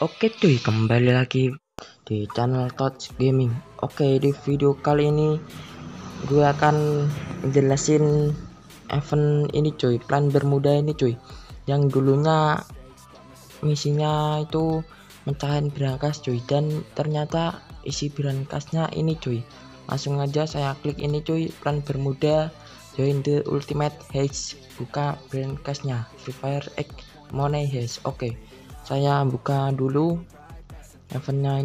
Oke cuy, kembali lagi di channel Touch Gaming. Oke, di video kali ini gue akan jelasin event ini cuy, Plan Bermuda ini cuy, yang dulunya misinya itu mecahin brankas cuy, dan ternyata isi brankasnya ini cuy. Langsung aja saya klik ini cuy, Plan Bermuda join the ultimate heist, buka brankasnya Free Fire X Money Heist. Oke, saya buka dulu eventnya.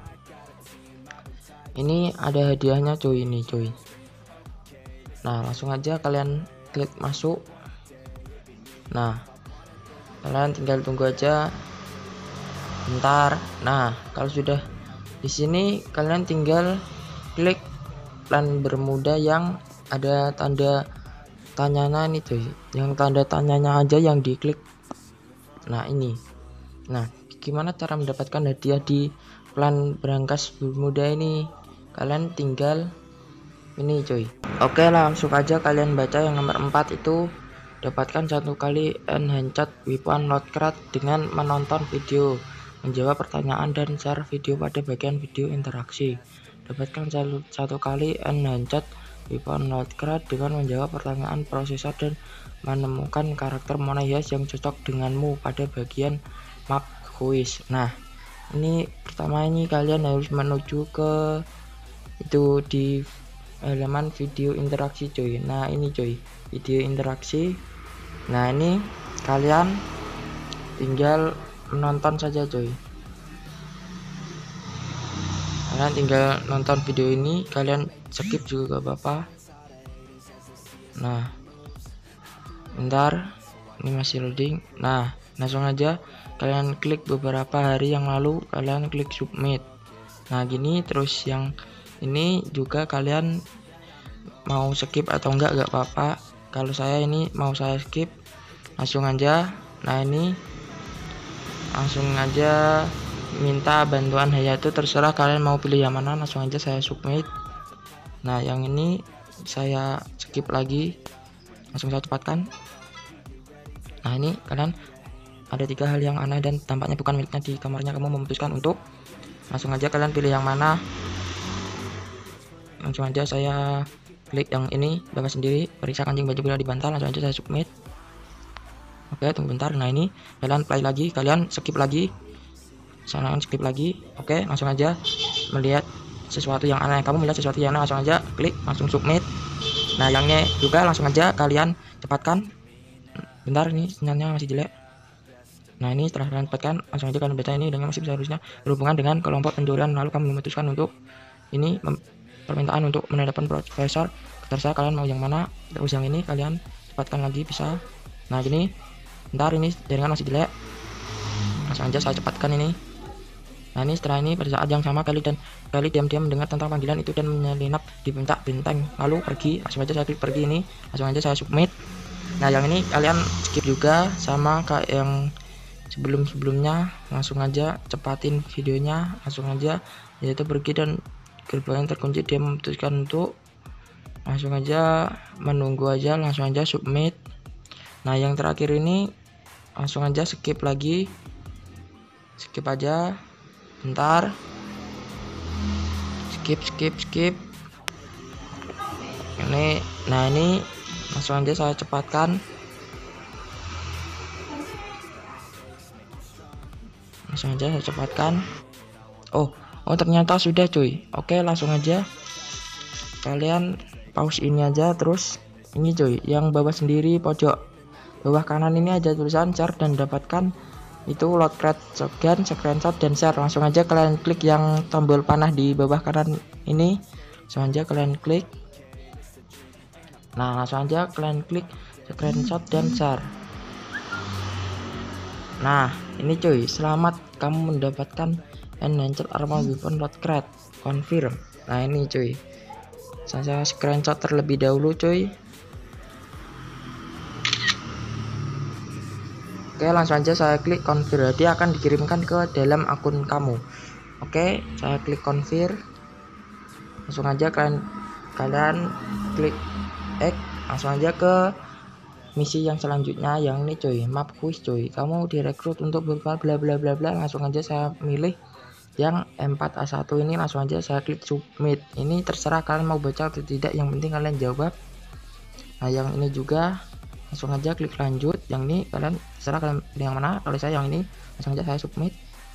Ini ada hadiahnya cuy, ini cuy. Nah, langsung aja kalian klik masuk. Nah, kalian tinggal tunggu aja bentar. Nah, kalau sudah di sini kalian tinggal klik Plan Bermuda yang ada tanda tanyanya ini cuy, yang tanda tanyanya aja yang diklik. Nah, ini. Nah, gimana cara mendapatkan hadiah di Plan Brankas Bermuda ini? Kalian tinggal ini cuy. Oke, langsung aja kalian baca yang nomor 4 itu, dapatkan 1 kali enhanced weapon loadcrate dengan menonton video, menjawab pertanyaan dan share video pada bagian video interaksi. Dapatkan 1 kali enhanced weapon loadcrate dengan menjawab pertanyaan prosesor dan menemukan karakter Money Heist yang cocok denganmu pada bagian map quiz. Nah, ini pertama ini kalian harus menuju ke itu di halaman video interaksi cuy. Nah, ini cuy, video interaksi. Nah, ini kalian tinggal menonton saja cuy. Kalian tinggal nonton video ini, kalian skip juga gak apa-apa. Nah, bentar, ini masih loading. Nah, langsung aja kalian klik beberapa hari yang lalu, kalian klik submit. Nah, gini terus. Yang ini juga kalian mau skip atau enggak gak apa-apa. Kalau saya ini mau saya skip, langsung aja. Nah, ini langsung aja minta bantuan Hayato, terserah kalian mau pilih yang mana. Langsung aja saya submit. Nah, yang ini saya skip lagi, langsung saya cepatkan. Nah, ini kalian ada 3 hal yang aneh dan tampaknya bukan miliknya di kamarnya. Kamu memutuskan untuk, langsung aja kalian pilih yang mana. Langsung aja saya klik yang ini, bebas sendiri, periksa kancing baju bila dibantah. Langsung aja saya submit. Oke, tunggu bentar. Nah, ini kalian play lagi, kalian skip lagi, saya skip lagi. Oke, langsung aja melihat sesuatu yang aneh. Kamu melihat sesuatu yang aneh, langsung aja klik, langsung submit. Nah, yangnya juga langsung aja kalian cepatkan. Bentar, ini sinyalnya masih jelek. Nah, ini setelah kalian cepatkan, langsung aja kalian baca ini dengan masih seharusnya berhubungan dengan kelompok pencurian, lalu kamu memutuskan untuk ini permintaan untuk menghadapkan profesor. Terserah kalian mau yang mana. Terus yang ini kalian cepatkan lagi bisa. Nah, gini, bentar, ini jaringan masih jelek, langsung aja saya cepatkan ini. Nah, ini setelah ini pada saat yang sama kali diam-diam mendengar tentang panggilan itu dan menyelinap di puncak benteng lalu pergi. Langsung aja saya klik pergi ini, langsung aja saya submit. Nah, yang ini kalian skip juga sama kayak yang sebelumnya. Langsung aja cepatin videonya, langsung aja yaitu pergi dan gerbang terkunci. Dia memutuskan untuk, langsung aja menunggu aja, langsung aja submit. Nah, yang terakhir ini langsung aja skip lagi, skip aja bentar, skip ini. Nah, ini langsung aja saya cepatkan, langsung aja saya cepatkan. Oh ternyata sudah cuy. Oke, langsung aja kalian pause ini aja. Terus ini cuy, yang bawah sendiri pojok bawah kanan ini ada tulisan share dan dapatkan itu loadcrate shotgun, screenshot dan share. Langsung aja kalian klik yang tombol panah di bawah kanan ini, langsung aja kalian klik. Nah, langsung aja kalian klik screenshot dan share. Nah, ini cuy, selamat kamu mendapatkan enhanced armor weapon loadcrate, confirm. Nah, ini cuy, saya screenshot terlebih dahulu cuy. Oke, langsung aja saya klik confirm, dia akan dikirimkan ke dalam akun kamu. Oke, saya klik confirm. Langsung aja kalian klik X, langsung aja ke misi yang selanjutnya yang ini coy, map quiz coy. Kamu direkrut untuk bla bla bla bla bla. Langsung aja saya milih yang M4A1 ini, langsung aja saya klik submit. Ini terserah kalian mau baca atau tidak, yang penting kalian jawab. Nah yang ini juga langsung aja klik lanjut. Yang ini kalian terserah kalian pilih yang mana. Kalau saya yang ini, langsung aja saya submit.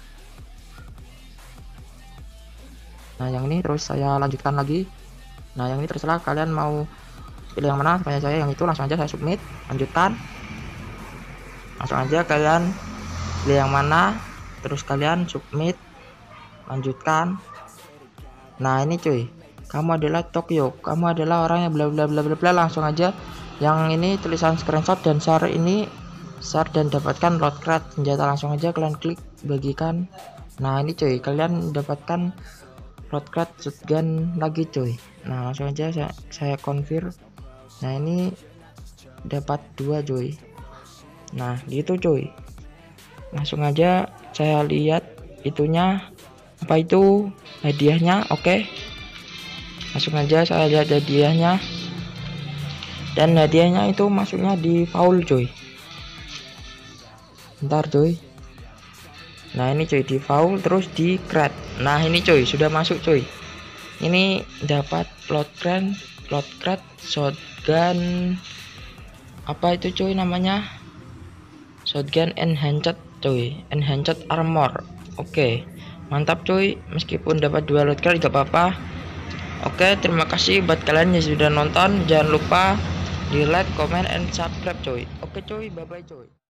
Nah yang ini terus saya lanjutkan lagi. Nah yang ini terserah kalian mau pilih yang mana. Supaya saya yang itu, langsung aja saya submit, lanjutkan. Langsung aja kalian pilih yang mana, terus kalian submit, lanjutkan. Nah ini cuy, kamu adalah Tokyo, kamu adalah orang yang bla bla bla bla bla. Langsung aja yang ini tulisan screenshot dan share, ini share dan dapatkan loot crate senjata. Langsung aja kalian klik bagikan. Nah ini cuy, kalian dapatkan loot crate shotgun lagi cuy. Nah langsung aja saya confirm. Nah ini dapat 2 cuy. Nah gitu cuy, langsung aja saya lihat itunya apa, itu hadiahnya. Oke, langsung aja saya lihat hadiahnya, dan hadiahnya itu masuknya di Paul cuy. Bentar cuy. Nah ini cuy, di Paul terus di crate. Nah ini cuy, sudah masuk cuy. Ini dapat loot crate shotgun apa itu cuy namanya, shotgun enhanced cuy, enhanced armor. Oke, mantap cuy, meskipun dapat 2 loot crate gak apa-apa. Oke, terima kasih buat kalian yang sudah nonton. Jangan lupa di like, comment, and subscribe cuy. Oke cuy, bye bye cuy.